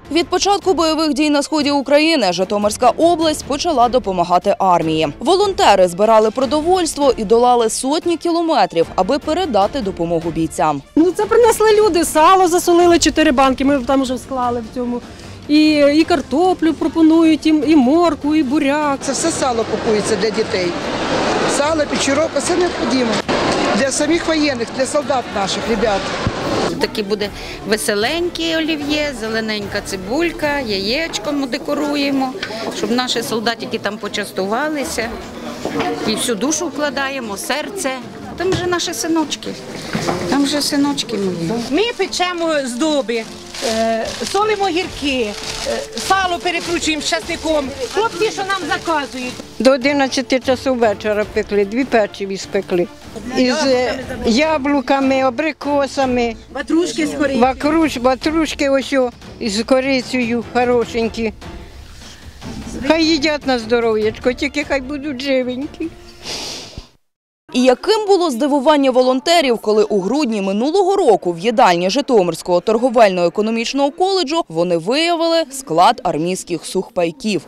Від початку бойових дій на сході України Житомирська область почала допомагати армії. Волонтери збирали продовольство і долали сотні кілометрів, аби передати допомогу бійцям. Це принесли люди, сало засолили 4 банки, ми там вже склали в цьому. І картоплю пропонують, і моркву, і буряк. Це все сало купується для дітей. Сало, печерок, все необхідно. Для самих воєнних, для солдат наших, ребят. Такий буде веселенький олів'є, зелененька цибулька, яєчком декоруємо, щоб наші солдатики там почастувалися. І всю душу вкладаємо, серце. Там вже наші синочки, там вже синочки мої. Ми печемо здоби, солимо гірки, сало перекручуємо з часником. Хлопці, що нам заказують. До 11 часу вечора пекли, 2 печиві спекли. Із яблуками, абрикосами, Ватрушки з корицею. ватрушки ось з корицею хорошенькі. Хай їдять на здоров'ячко, тільки хай будуть живенькі. І яким було здивування волонтерів, коли у грудні минулого року в їдальні Житомирського торговельно-економічного коледжу вони виявили склад армійських сухпайків.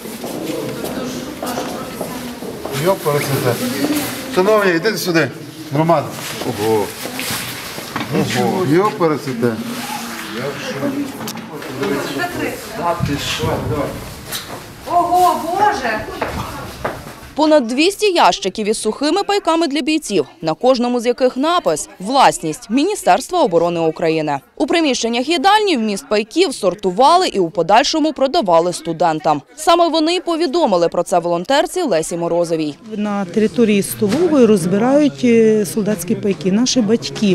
Шановні, йдіть сюди, громада. Ого. Ого, йопересите. Ого, Боже! Понад 200 ящиків із сухими пайками для бійців, на кожному з яких напис «Власність Міністерства оборони України». У приміщеннях їдальні вміст пайків сортували і у подальшому продавали студентам. Саме вони й повідомили про це волонтерці Лесі Морозовій. На території столової розбирають солдатські пайки. Наші батьки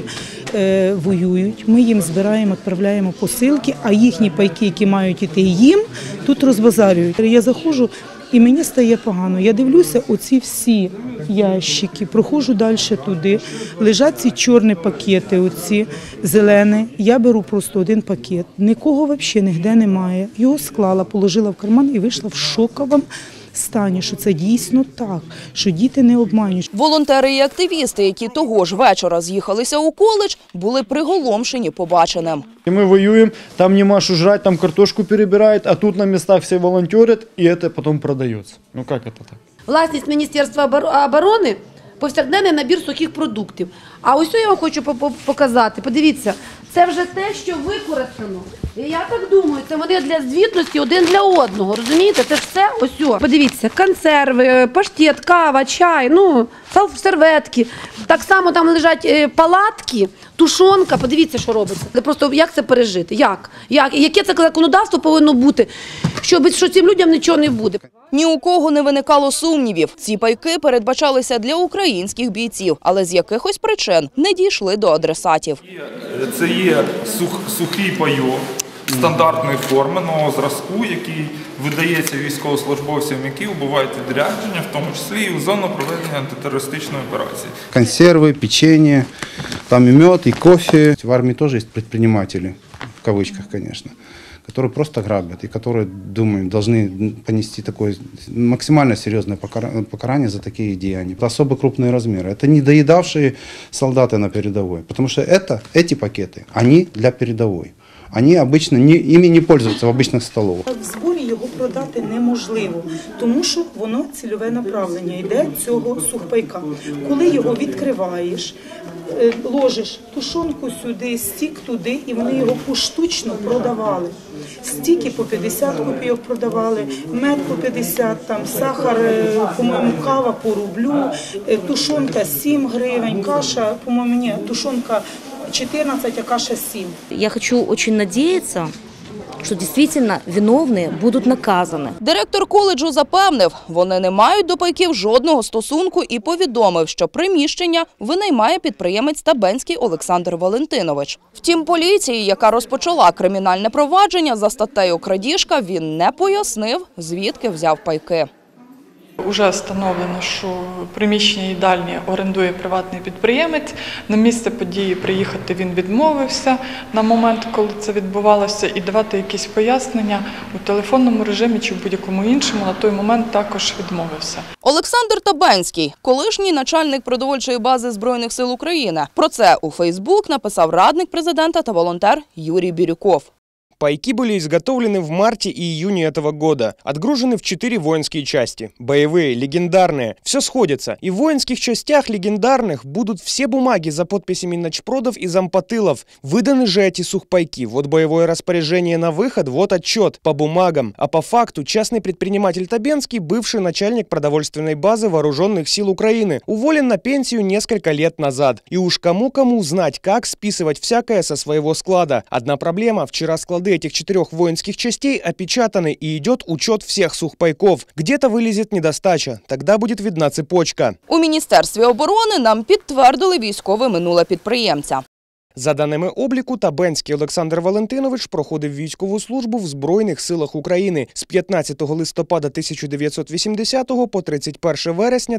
воюють, ми їм збираємо, відправляємо посилки, а їхні пайки, які мають іти їм, тут розбазарюють. Я заходжу, і мені стає погано. Я дивлюся оці всі ящики, проходжу далі туди, лежать ці чорні пакети, оці зелені. Я беру просто один пакет, нікого взагалі ніде немає. Його склала, положила в карман і вийшла в шоковому стані, що це дійсно так, що діти не обманюють. Волонтери і активісти, які того ж вечора з'їхалися у коледж, були приголомшені побаченим. Мы воюем, там нема что жрать, там картошку перебирают, а тут на местах все волонтерят, и это потом продается. Ну как это так? Власність Міністерства оборони – повсякденний набір сухих продуктів. А ось я вам хочу показати. Подивіться, це вже те, що використано. І я так думаю, це вони для звітності один для одного. Розумієте? Це ж все ось. Подивіться, консерви, паштет, кава, чай, серветки. Так само там лежать палатки, тушонка. Подивіться, що робиться. Просто як це пережити? Яке це законодавство повинно бути, що цим людям нічого не буде? Ні у кого не виникало сумнівів. Ці пайки передбачалися для українських бійців, але з якихось причин не дійшли до адресатів. Це є сухий пайок стандартної форми, нового зразку, який видається військовослужбовцям, які відбувають відрядження, в тому числі і у зону проведення антитерористичної операції. Консерви, печенье, там і мед, і кофе. В армії теж є підприємці, в кавичках, звісно, которые просто грабят и которые, думаю, должны понести такое максимально серьезное покарание за такие деяния. Это особо крупные размеры. Это не доедавшие солдаты на передовой, потому что эти пакеты, они для передовой. Вони обично ими не пользуються в обичних столових. В зборі його продати неможливо, тому що воно цільове направлення йде цього сухпайка. Коли його відкриваєш, ложиш тушонку сюди, стік туди, і вони його поштучно продавали. Стіки по 50 копійок продавали, мед по 50, там сахар, по-моєму, кава по рублю, тушонка 7 гривень, каша, по-моєму, тушонка 14, а каша 7. Я хочу очень надеяться, що дійсно виновні будуть наказані. Директор коледжу запевнив, вони не мають до пайків жодного стосунку і повідомив, що приміщення винаймає підприємець Табенський Олександр Валентинович. Втім, поліції, яка розпочала кримінальне провадження за статтею «Крадіжка», він не пояснив, звідки взяв пайки. Уже встановлено, що приміщення їдальні орендує приватний підприємець. На місце події приїхати він відмовився на момент, коли це відбувалося, і давати якісь пояснення у телефонному режимі чи в будь-якому іншому на той момент також відмовився. Олександр Табенський – колишній начальник продовольчої бази Збройних сил України. Про це у Фейсбук написав радник президента та волонтер Юрій Бірюков. Пайки были изготовлены в марте и июне этого года. Отгружены в 4 воинские части. Боевые, легендарные. Все сходится. И в воинских частях легендарных будут все бумаги за подписями начпродов и зампотылов. Выданы же эти сухпайки. Вот боевое распоряжение на выход, вот отчет. По бумагам. А по факту частный предприниматель Табенский, бывший начальник продовольственной базы Вооруженных сил Украины, уволен на пенсию несколько лет назад. И уж кому-кому знать, как списывать всякое со своего склада. Одна проблема. Вчера склады этих 4 воинских частей опечатаны и идет учет всех сухпайков. Где-то вылезет недостача. Тогда будет видна цепочка. У Міністерстві оборони нам підтвердили військове минуле підприємця. За даними обліку, Табенський Олександр Валентинович проходив військову службу в Збройних силах України з 15 листопада 1980 по 31 вересня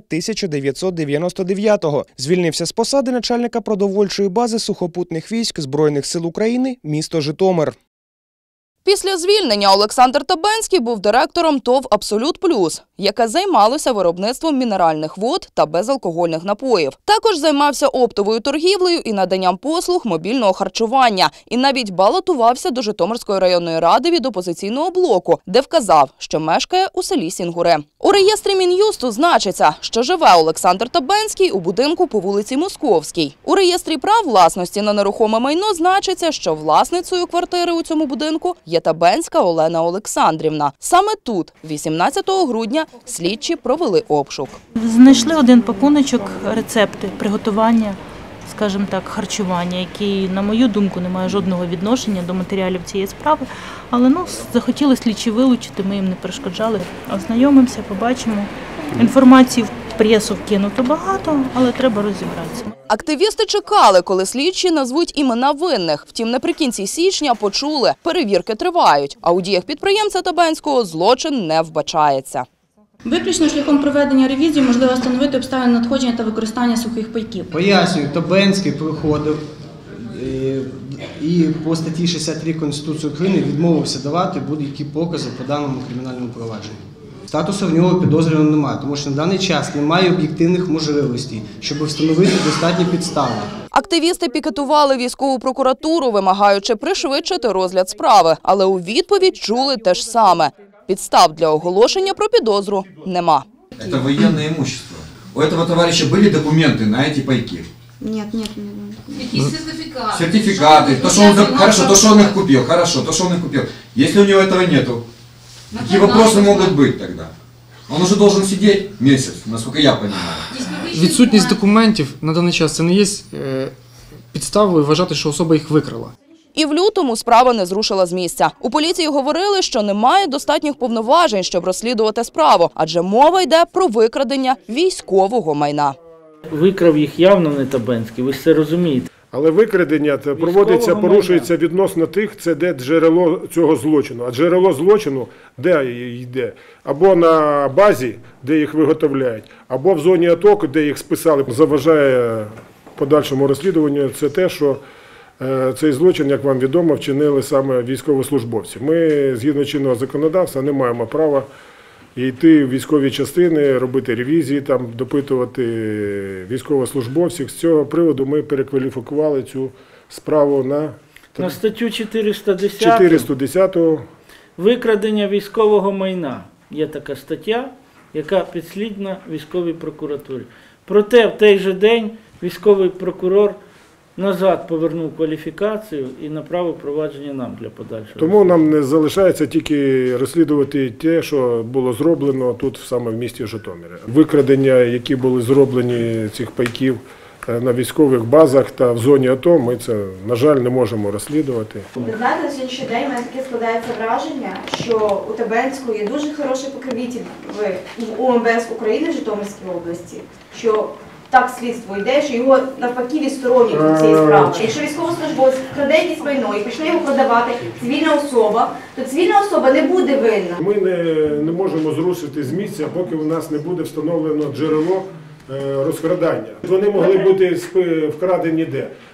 1999. Звільнився з посади начальника продовольчої бази сухопутних військ Збройних сил України, місто Житомир. Після звільнення Олександр Табенський був директором ТОВ «Абсолют Плюс», яке займалося виробництвом мінеральних вод та безалкогольних напоїв. Також займався оптовою торгівлею і наданням послуг мобільного харчування. І навіть балотувався до Житомирської районної ради від опозиційного блоку, де вказав, що мешкає у селі Сінгури. У реєстрі Мін'юсту значиться, що живе Олександр Табенський у будинку по вулиці Московській. У реєстрі прав власності на нерухоме майно значиться, що власницею квартири у цьому будинку є Табенська Олена Олександрівна. Саме тут, 18 грудня, слідчі провели обшук. Знайшли один пакуночок, рецепти приготування, скажімо так, харчування, який, на мою думку, не має жодного відношення до матеріалів цієї справи. Але захотіли слідчі вилучити, ми їм не перешкоджали. Ознайомимося, побачимо. Інформації в пресу вкинуто багато, але треба розібратися. Активісти чекали, коли слідчі назвуть імена винних. Втім, наприкінці січня почули – перевірки тривають. А у діях підприємця Табенського злочин не вбачається. Виключно шляхом проведення ревізії можливо встановити обставини надходження та використання сухих пайків. Пояснюю, Табенський приходив і по статті 63 Конституції України відмовився давати будь-які покази по даному кримінальному провадженню. Статусу в нього підозрюваного немає, тому що на даний час немає об'єктивних можливостей, щоб встановити достатні підстави. Активісти пікетували військову прокуратуру, вимагаючи пришвидшити розгляд справи. Але у відповідь чули те ж саме. Підстав для оголошення про підозру нема. Це воєнне імущество. У цього товариша були документи на ці пайки? Ні. Які сертифікати? Сертифікати. Хорошо, то, що він їх купив. Хорошо, то, що він їх купив. Якщо у нього цього нету, какие вопросы могут быть тогда? Он уже должен сидеть месяц, насколько я понимаю. Відсутність документів на даний час це не є підставою вважати, що особа їх викрала. І в лютому справа не зрушила з місця. У поліції говорили, що немає достатніх повноважень, щоб розслідувати справу, адже мова йде про викрадення військового майна. Викрав їх явно не Табенський, ви ж це розумієте. Але викрадення проводиться, порушується відносно тих, це де джерело цього злочину. А джерело злочину де йде? Або на базі, де їх виготовляють, або в зоні АТО, де їх списали. Заважає подальшому розслідуванню це те, що цей злочин, як вам відомо, вчинили саме військовослужбовці. Ми, згідно чинного законодавства, не маємо права йти в військові частини, робити ревізії, там, допитувати військовослужбовців. З цього приводу ми перекваліфікували цю справу на статтю 410 «Викрадення військового майна». Є така стаття, яка підслідна військовій прокуратурі. Проте в той же день військовий прокурор назад повернув кваліфікацію і направив провадження нам для подальшого. Тому нам не залишається тільки розслідувати те, що було зроблено тут саме в місті Житомирі. Викрадення, які були зроблені цих пайків на військових базах та в зоні АТО, ми це, на жаль, не можемо розслідувати. Ви знаєте, на сьогоднішній день у мене таке складається враження, що у Табенського є дуже хороший покровитель в УМВС України в Житомирській області, що так слідство йде, що його навпаки відсторонюють від цієї справи. Якщо військовослужбовець краде якесь майно і почне його продавати цивільна особа, то цивільна особа не буде винна. Ми не можемо зрушити з місця, поки у нас не буде встановлено джерело розкрадання. Вони могли бути вкрадені де?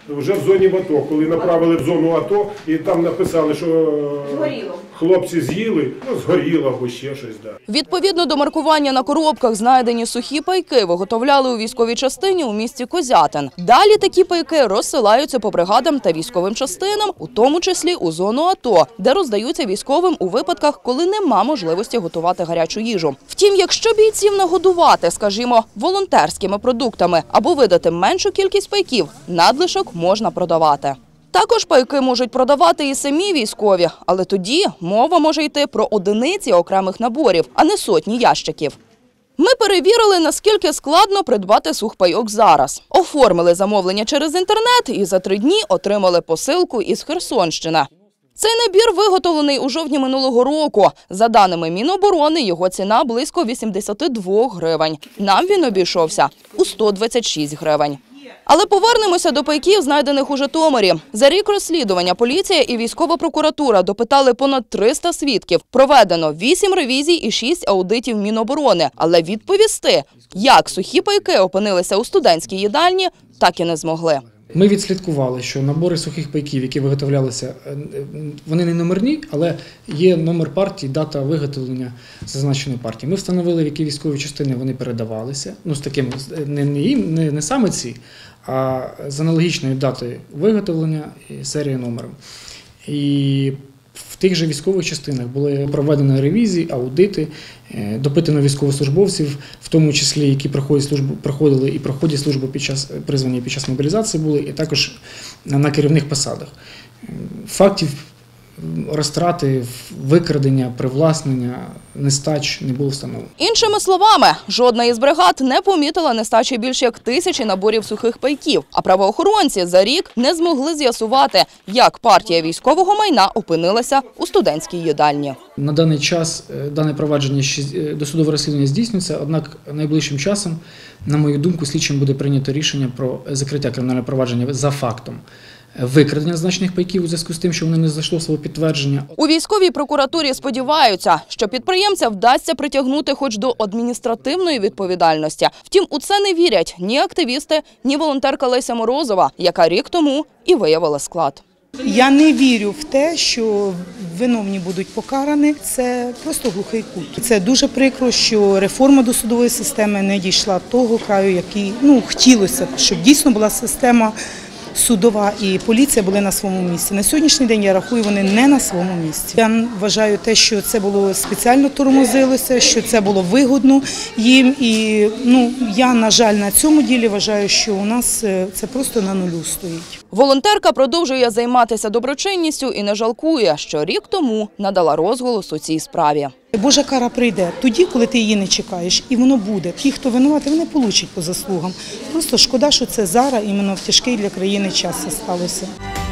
вже в зоні АТО, коли направили в зону АТО і там написали, що хлопці з'їли, згоріло або ще щось. Да. Відповідно до маркування на коробках знайдені сухі пайки виготовляли у військовій частині у місті Козятин. Далі такі пайки розсилаються по бригадам та військовим частинам, у тому числі у зону АТО, де роздаються військовим у випадках, коли нема можливості готувати гарячу їжу. Втім, якщо бійців нагодувати, скажімо, волонтерськими продуктами або видати меншу кількість пайків, надлишок можна продавати. Також пайки можуть продавати і самі військові, але тоді мова може йти про одиниці окремих наборів, а не сотні ящиків. Ми перевірили, наскільки складно придбати сухпайок зараз. Оформили замовлення через інтернет і за 3 дні отримали посилку із Херсонщини. Цей набір виготовлений у жовтні минулого року. За даними Міноборони, його ціна близько 82 гривень. Нам він обійшовся у 126 гривень. Але повернемося до пайків, знайдених у Житомирі. За рік розслідування поліція і військова прокуратура допитали понад 300 свідків. Проведено 8 ревізій і 6 аудитів Міноборони. Але відповісти, як сухі пайки опинилися у студентській їдальні, так і не змогли. Ми відслідкували, що набори сухих пайків, які виготовлялися, вони не номерні, але є номер партії, дата виготовлення зазначеної партії. Ми встановили, в які військові частини вони передавалися. Ну, з таким, не саме ці, а з аналогічною датою виготовлення і серією номером. І в тих же військових частинах були проведені ревізії, аудити, допитано військовослужбовців, в тому числі, які проходили і проходять службу під час призвання, під час мобілізації були, і також на керівних посадах. Фактів розтрати, викрадення, привласнення, нестач не було встановлено. Іншими словами, жодна із бригад не помітила нестачі більше як 1000 наборів сухих пайків, а правоохоронці за рік не змогли з'ясувати, як партія військового майна опинилася у студентській їдальні. На даний час дане провадження досудове розслідування здійснюється, однак найближчим часом, на мою думку, слідчим буде прийнято рішення про закриття кримінального провадження за фактом викрадення зазначених пайків у зв'язку з тим, що вони не знайшли свого підтвердження. У військовій прокуратурі сподіваються, що підприємця вдасться притягнути хоч до адміністративної відповідальності. Втім, у це не вірять ні активісти, ні волонтерка Леся Морозова, яка рік тому і виявила склад. Я не вірю в те, що виновні будуть покарані. Це просто глухий кут. Це дуже прикро, що реформа досудової системи не дійшла того краю, який хотілося, щоб дійсно була система судова і поліція були на своєму місці. На сьогоднішній день, я рахую, вони не на своєму місці. Я вважаю те, що це було спеціально тормозилося, що це було вигодно їм. І я, на жаль, на цьому ділі вважаю, що у нас це просто на нулю стоїть. Волонтерка продовжує займатися доброчинністю і не жалкує, що рік тому надала розголос у цій справі. Божа кара прийде тоді, коли ти її не чекаєш, і воно буде. Ті, хто винуватий, вони получать по заслугам. Просто шкода, що це зараз іменно в тяжкий для країни час сталося.